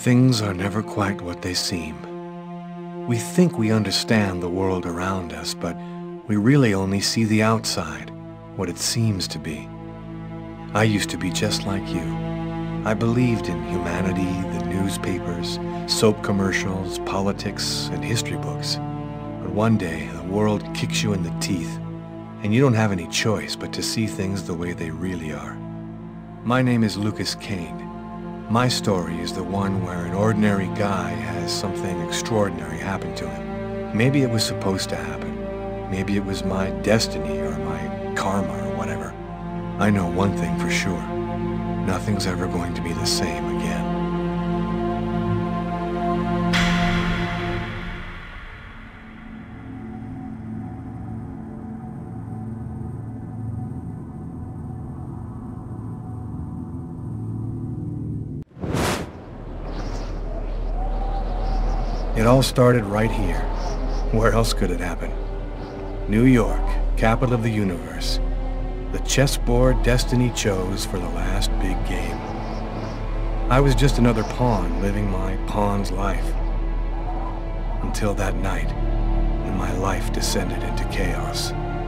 Things are never quite what they seem. We think we understand the world around us, but we really only see the outside, what it seems to be. I used to be just like you. I believed in humanity, the newspapers, soap commercials, politics, and history books. But one day, the world kicks you in the teeth, and you don't have any choice but to see things the way they really are. My name is Lucas Kane. My story is the one where an ordinary guy has something extraordinary happen to him. Maybe it was supposed to happen. Maybe it was my destiny or my karma or whatever. I know one thing for sure. Nothing's ever going to be the same again. It all started right here. Where else could it happen? New York, capital of the universe. The chessboard destiny chose for the last big game. I was just another pawn living my pawn's life. Until that night, when my life descended into chaos.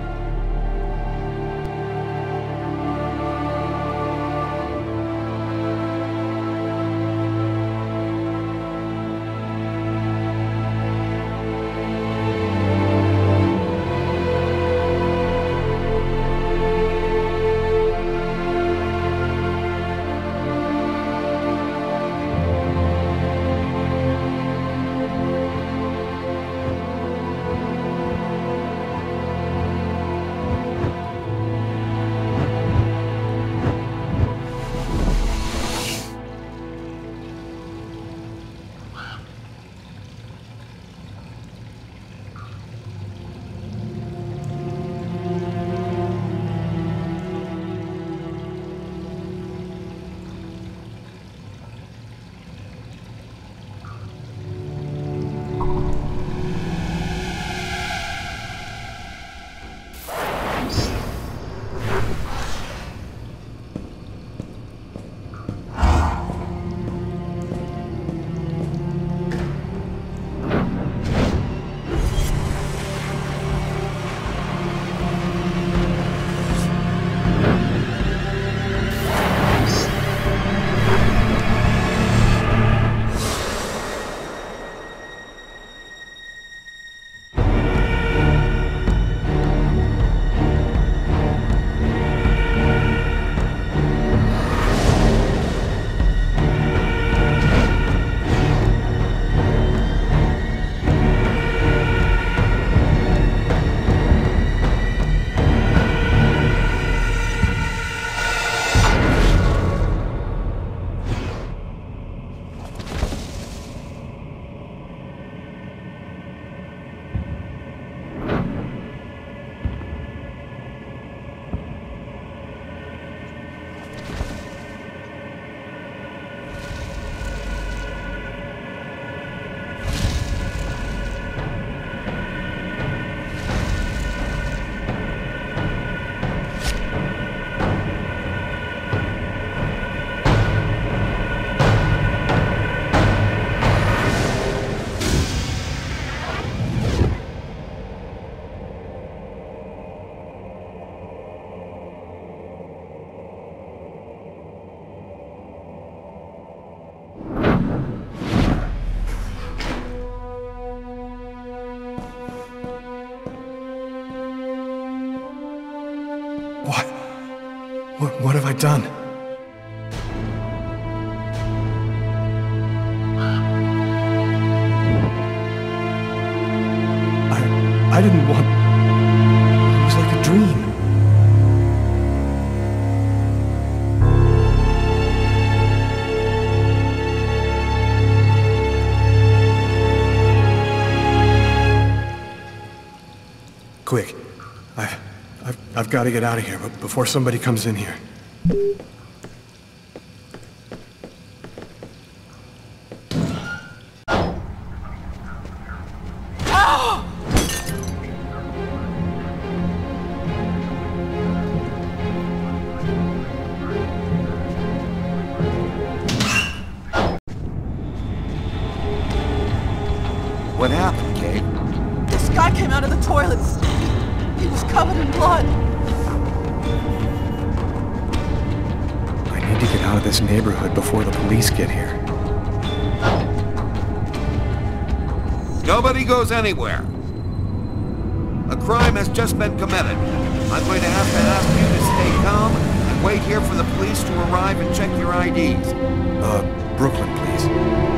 What have I done? I didn't want... It was like a dream. Quick. I've got to get out of here, but before somebody comes in here. What happened, Kate? This guy came out of the toilets. He was covered in blood. I need to get out of this neighborhood before the police get here. Nobody goes anywhere. A crime has just been committed. I'm going to have to ask you to stay calm and wait here for the police to arrive and check your IDs. Brooklyn, please.